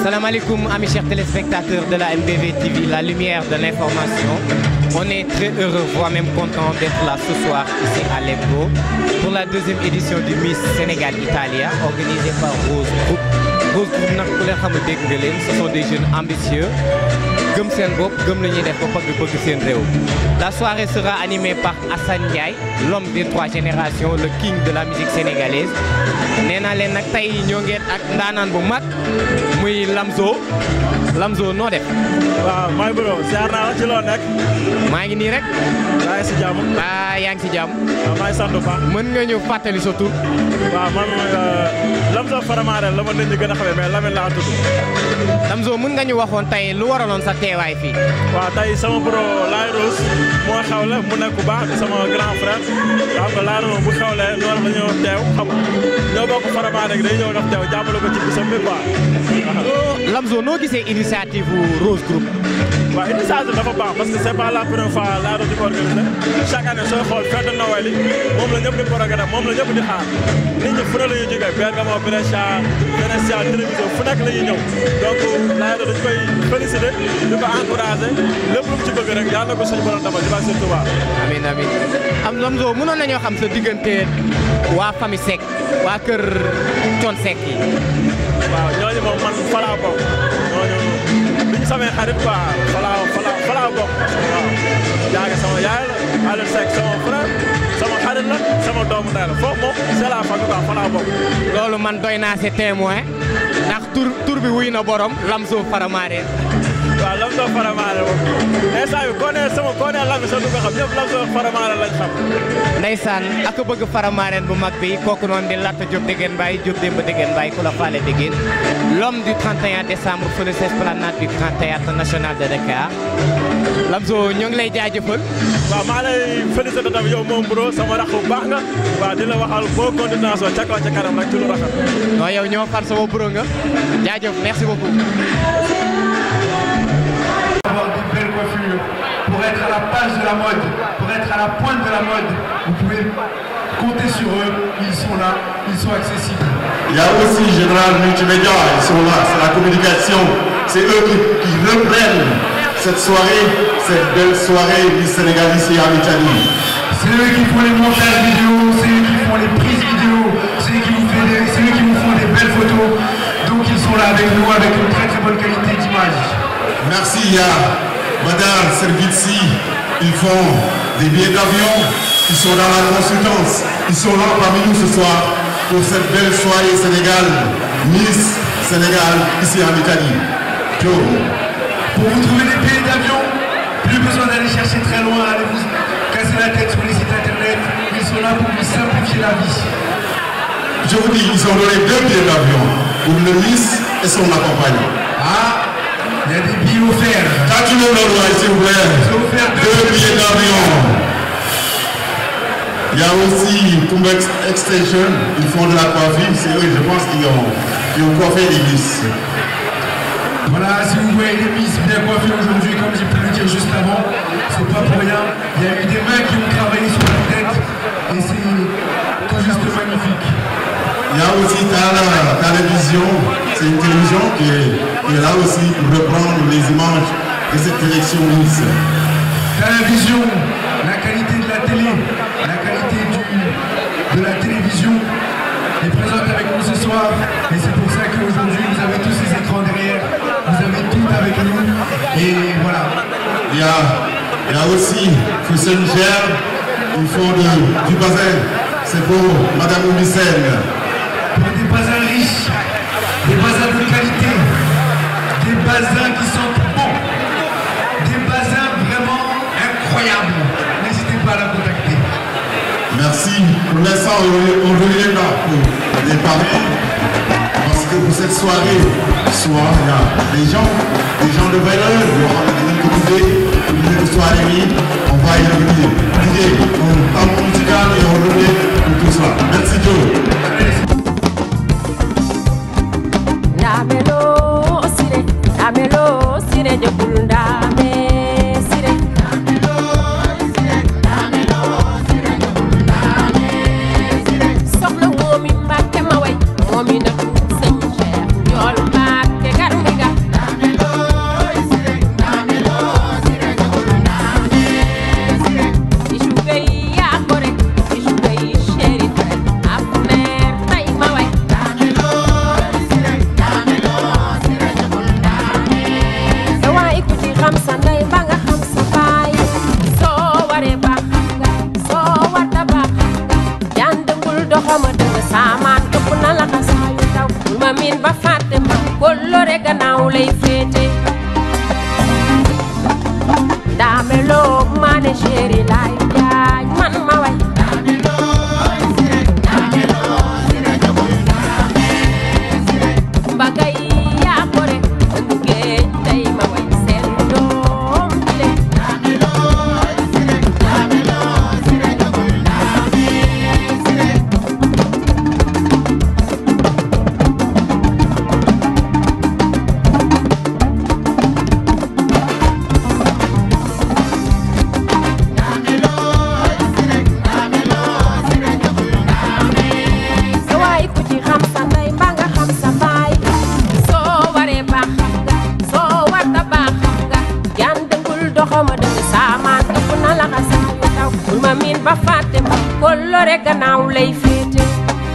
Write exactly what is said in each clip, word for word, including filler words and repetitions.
Salam alaikum, amis chers téléspectateurs de la M B V T V, la lumière de l'information. On est très heureux, voire même content d'être là ce soir ici à Lemgo pour la deuxième édition du Miss Sénégal Italia organisée par Rose Group. Rose Group nag ku leen xamul dégg nga leen, ce sont des jeunes ambitieux. Gëm seen bopp, gëm la ñuy def ba bëgg bëgg seen réew. La soirée sera animée par Assane Ndiaye, l'homme des trois générations, le king de la musique sénégalaise. nee naa leen nag tey ñoo ngeen ak ndaanaan bu mag muy Lamzo Lamzo noo def. waaw maa ngi bëggoon ziar naa la ci loo nekk. maa ngi nii rek. yaa ngi si jàmm. ah yaa ngi si jàmm. waaw maa ngi sant bu baax. mën nga ñu fàttali sa tur. waaw man Lamzo Faramareen la ma nit ñi gën a xamee mais Lamine laa tudd. Lamzo mën nga ñu waxoon tey lu waraloon sa teewaay fii. waaw tey sama bro Laye Rose moo xewle mu nekk bu baax di sama grand frère xam nga Laye Rose bu xewlee loolu la ñëw teew xam nga ñoo bokk Faramareen day ñëw def teew jàppale ko ci bisam bi quoi. Lamzo noo gisee initiative Rose Group. waaw initiative dafa baax parce que c'est pas la première fois Laye Rose di ko organisé chaque année sooy xool fête de Noël yi moom la ñëpp di programme moom la ñëpp di xaar nit ñi fu ne la ñuy jógee Bergamo Brescia Venezia télévision fu nekk la ñuy ñëw donc Laye Rose dañ koy félicité di ko encouragé lépp lu mu ci bëgg rek yàlla na ko suñu borom defal di ba seen Touba. amiin amiin am Lamzo mënoon nañoo xam sa diggante waa famille Seck waa kër Thione Seck yi. waaw ñooñu moom man falaa bokk ñooñu bi ñu samee xarit quoi falaa falaa falaa bokk waaw jaaga sama yaay la Aliou Seck sama frère sama xarit la sama doomu ndey la foofu moom c'est la famille quoi falaa bokk. loolu man doy naa si témoin ndax tur tur bi wuy na borom Lamzo Faramareen. waaw Lamzo Faramareen moom instant bi koo nee sama koo nee Lamine sa du ko xam ñëpp Lamzo Faramareen lañ xam. Ndeysaan ak bëgg Faramareen bu mag bi kooku noonu di Latta Diop Degen Baye Diop Demba Degen Baye ku la faale Degen l'homme du trente et un décembre fële sa esplanade du Grand Théâtre National de Dakar Lamzo ñoo ngi lay jaajëfal. waaw maa lay félicité tam yow moom bro sama rax bu baax nga waaw di la waxal boo continuation ca kaw ca kanam rek ci lu rafet. non yow ñoo far sama bro nga jaajëf merci beaucoup. Avoir des belles coiffures, pour être à la page de la mode, pour être à la pointe de la mode, vous pouvez compter sur eux, ils sont là, ils sont accessibles. Il y a aussi Général Multimédia, ils sont là, c'est la communication, c'est eux qui, qui reprennent cette soirée, cette belle soirée du Sénégal ici en Italie. C'est eux qui font les montages vidéo, c'est eux qui font les prises vidéo, c'est eux qui vous font des, c'est eux qui vous font des belles photos, donc ils sont là avec nous avec une très très bonne qualité d'image. Merci, il y a Madame Servizi, ils font des billets d'avion, ils sont dans la consultance, ils sont là parmi nous ce soir pour cette belle soirée Sénégal, Miss Sénégal, ici en Italie. Ciao. Pour vous trouver des billets d'avion, plus besoin d'aller chercher très loin, allez vous casser la tête sur les sites internet, ils sont là pour vous simplifier la vie. Je vous dis, ils ont donné deux billets d'avion pour le Miss et son accompagnant. Ah, il y a des billets offerts. Quand tu le donnes, s'il vous plaît, deux billets d'avion. Il y a aussi Kumba Extension, ils font de la coiffure, c'est eux, je pense qu'ils ont, ils ont coiffé les Miss. Voilà, si vous voyez les Miss bien coiffées aujourd'hui, comme j'ai pu le dire juste avant, c'est pas pour rien. Il y a eu des mains qui ont travaillé sur la tête et c'est tout juste magnifique. Il y a aussi la télévision, c'est une télévision qui est, qui est là aussi pour reprendre les images de cette élection Miss. Télévision, la qualité de la télé, la qualité du, de la télévision est présente avec nous ce soir et c'est pour ça qu'aujourd'hui vous avez tous ces écrans derrière, vous avez tout avec nous et voilà. Il y a, il y a aussi Fussenger, ils font de, du bazin, c'est pour Madame Oumissène. Pour des bazins riches, des bazins de qualité, des bazins qui sont bons, des bazins vraiment incroyables. N'hésitez pas à la contacter. Merci. Pour l'instant, on revient là pour les paris. Parce que pour cette soirée, soir, il y a des gens, des gens de valeur, il y aura des invités, une soirée, on va y revenir. L'idée, on temps musical et on revient pour tout cela. Merci Joe. Namelo sire, namelo sire de bulundame sire. Namelo sire, namelo sire de bulundame sire. Soxla momi Mbàkke ma way, momi nak sëñ Cheikh ñol Mbàkke gar mi miin ba fàtte ma kóllëre gannaaw lay féete Dame Lo maane chéri laay jaay man ma way Dame Lo sire Dame Lo sire jogul Dame sire mbagay yaa gore dëgg géej tey ma way seen doom le Dame Lo sire Dame Lo sire jogul Dame sire ba fàtte ma kóllëre gannaaw lay féete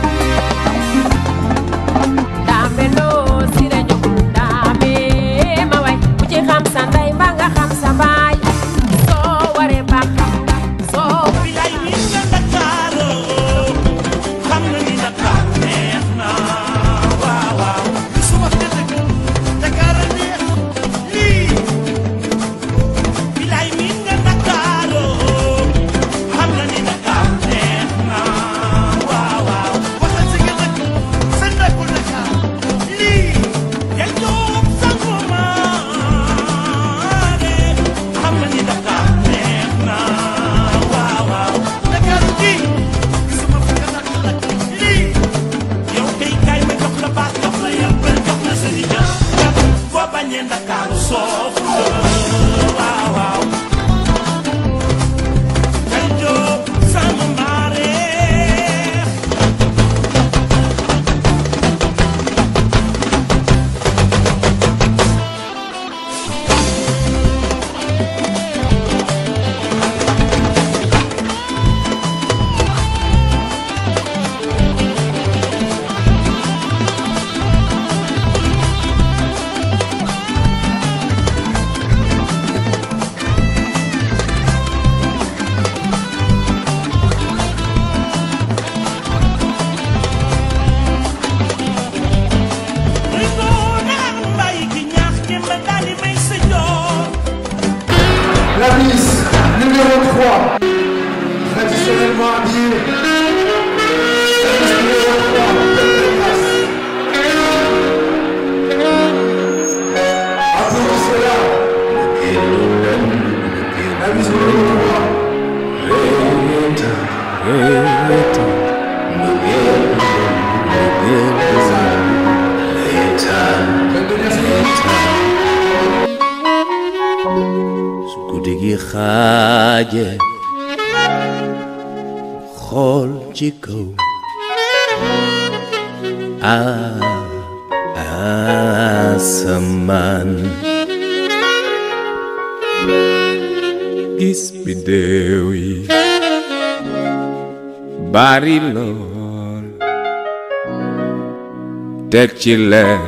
Dame Lo sire jogul Dame ma way ku ci xam sa ndey mbaa nga xam sa baay soo waree ba xam nga soo bilay mi nga Ndakaaru xam na ni Dakar neex na waaw waaw su wax dëgg Dakar neex lii bilay mi nga Ndakaaru xam na ni Dakar neex na waaw waaw waxal si nga dëkk sa ndëkkul Dakar lii yal jóob sangu maane xam na ni Dakar neex na waaw waaw Dakar lii gisuma fa nga dakk dakk lii yow kay kay ma jox la baat jox la yàppal jox la sa liggéey boo bañee Dakar soof waaw waaw yal jóob sangu maane La Miss numéro trois, traditionnellement habillée. La Miss numéro trois, applaudissez-la. La Miss numéro trois. guddi gi xaaje xool ci kaw asamaan gis biddew yi bari lool teg ci leer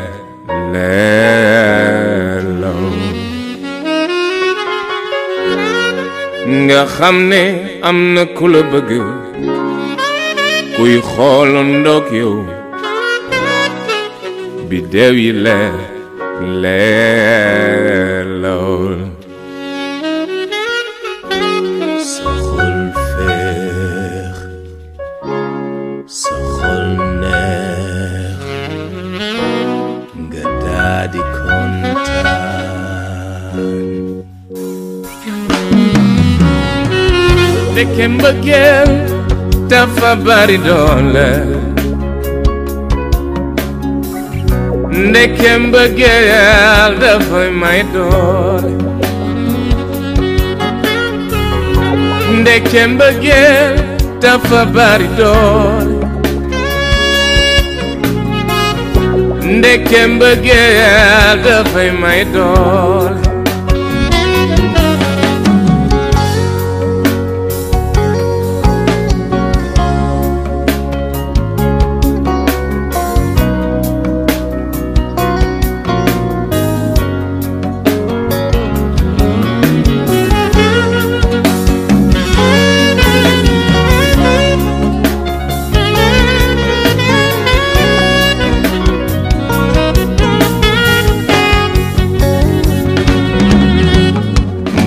leerlaw nga xam ne am na ku la bëgg kuy xoolandoog yow biddew yi leer leer lool sa xol feex sa xol neex nga daadi kontaan ndeke mbëggeel dafa bari doole ndeke mbëggeel dafay may doole ndeke mbëggeel dafa bari doole ndeke mbëggeel dafay may doole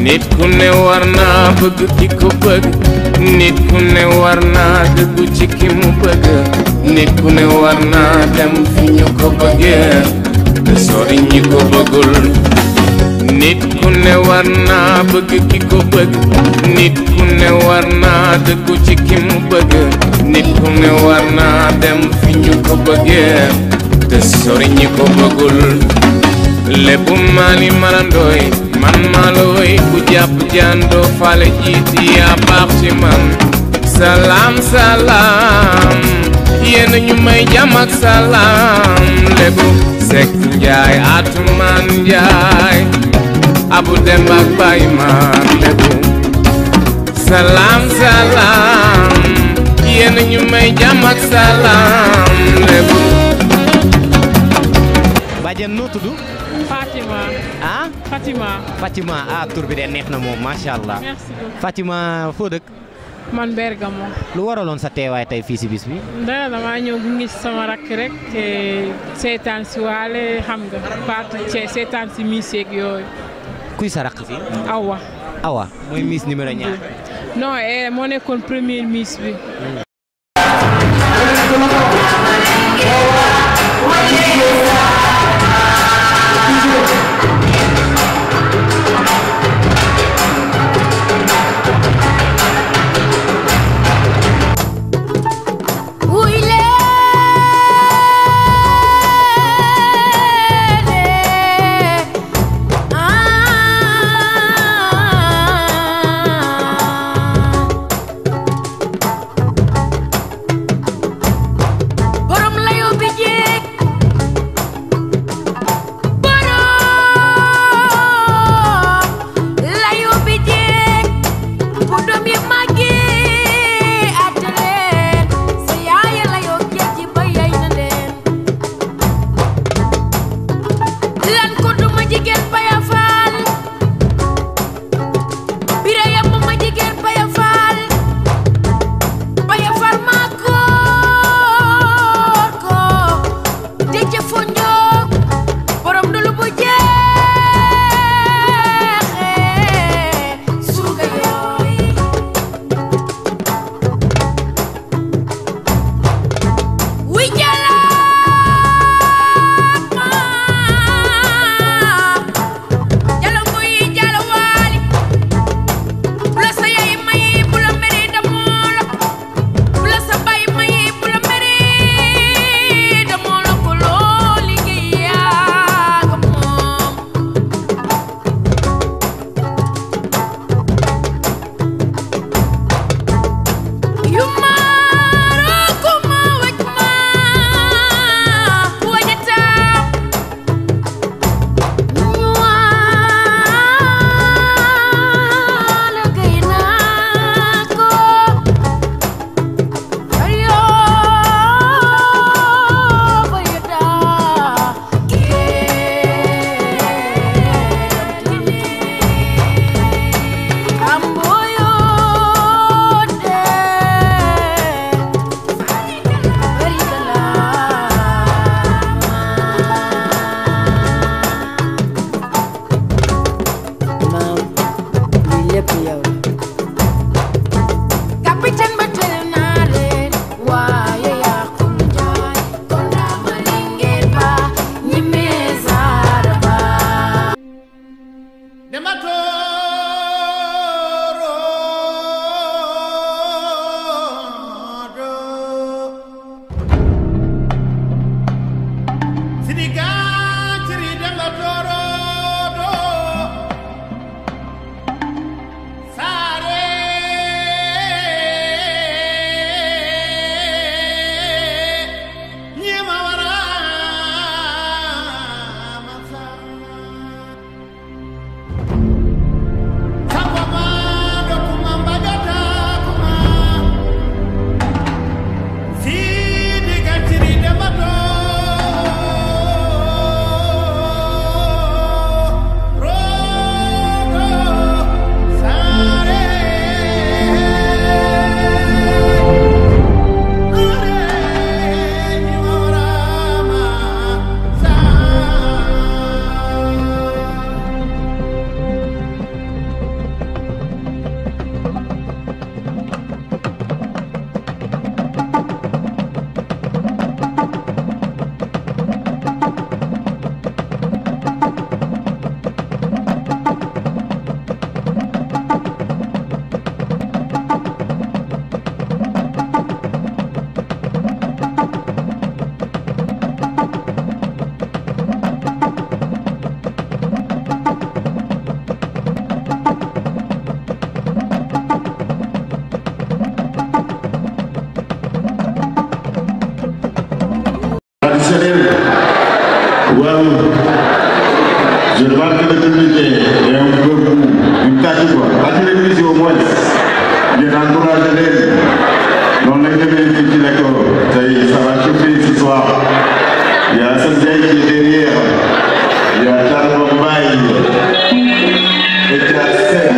nit ku ne war naa bëgg ki ko bëgg nit ku ne war naa dëggu ci ki mu bëgg nit ku ne war naa dem fi ñu ko bëggee te sori ñi ko bëggul nit ku ne war naa bëgg ki ko bëgg nit ku ne war naa dëggu ci ki mu bëgg nit ku ne war naa dem fi ñu ko bëggee te sori ñi ko bëggul lépp maali marandooy man maalooy ku jàpp jandoo faale jiiti yaa baax ci man salaam salaam yéen ñu may jàmm ak salaam lébu Sekk Njaay Atumaan Njaay Abu Demb ak Baay Maan lébu salaam salaam yéen ñu may jàmm ak salaam lébu Badiane noo tudd Fatima. ah Fatima. Fatima ah tur bi de neex na moom macha allah. Merci beaucoup. Fatima foo dëkk. man Bergamo. lu waraloon sa teewaay tey fii si bis bi. dara damaa ñëw gunge si sama rakk rek te seetaan si waale xam nga parti ci seetaan si musique yooyu. kuy sa rakk fii. Awa. Awa mooy miss numéro ñaar. non eh moo nekkoon première miss bi. borom l'intégrité qui l'accord. Ça va chauffer ce soir. Il y a Sanjay qui est derrière. Il y a Charles Bombaï. Et il y a Seth.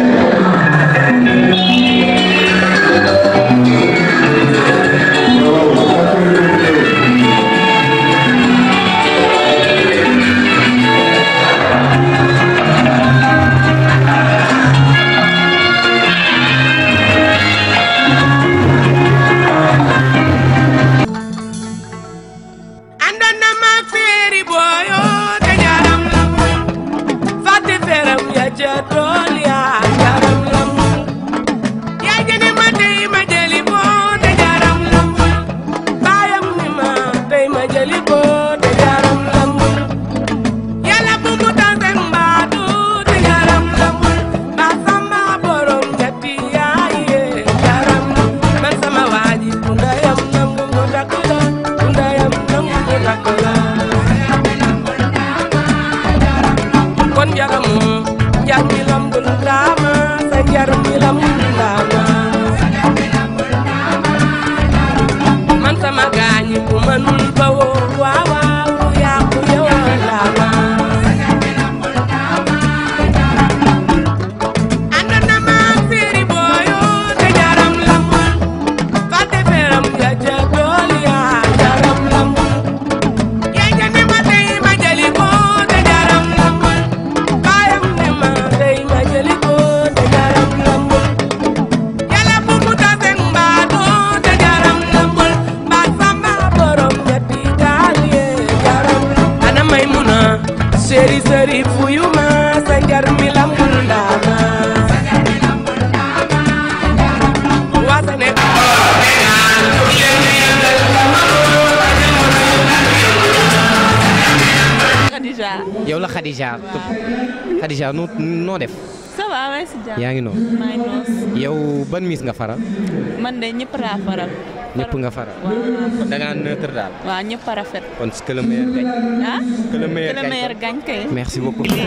yow la Khadija Khadija noo noo def. ça va maa ngi si jàmm. yaa ngi noonu. maa ngi noos. yow ban miss nga faral. man de ñëpp laa faral. ñëpp nga faral. waaw kon da ngaa neutre daal. waaw ñëpp a rafet. kon que le meilleur gagne. ah que le meilleur que le meilleur gagne kay. merci beaucoup. Il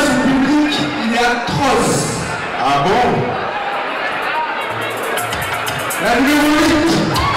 y a trop. Ah bon? La musique.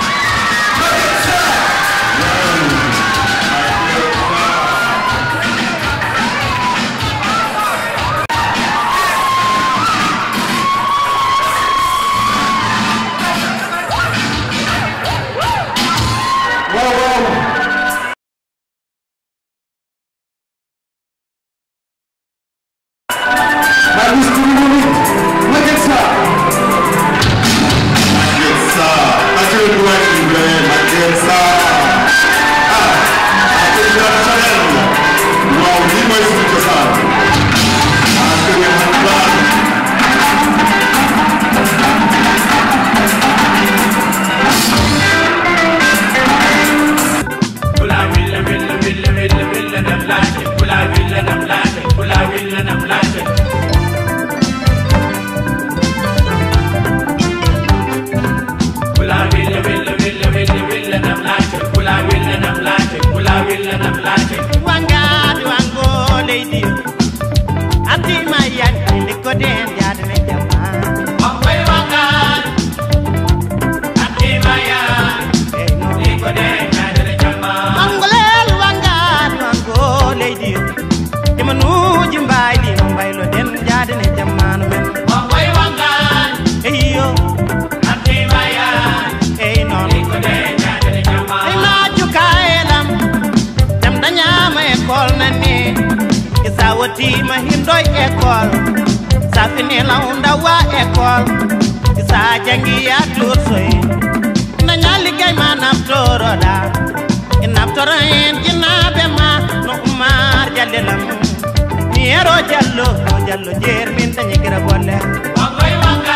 ma hindoy école sa fini la unda wa école sa jangi ya tursoy na nyali gay ma naftoro da naftoro en jinabe ma no umar jallelam niero jallo jallo jer min tani gira golle wangoy wanga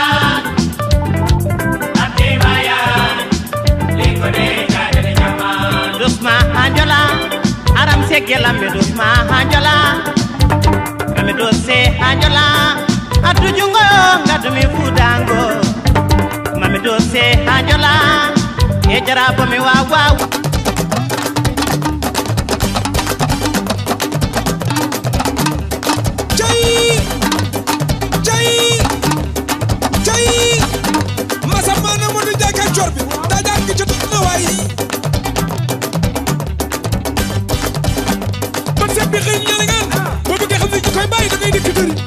ati maya likode jade jama dusma hanjola aram segela me dusma hanjola me dose hanjola atu jungo ngadu mi fudango mami dose hanjola e jarabo mi wa wa jai jai jai masa mana mo du jaka chorbi da da ki dikk dëri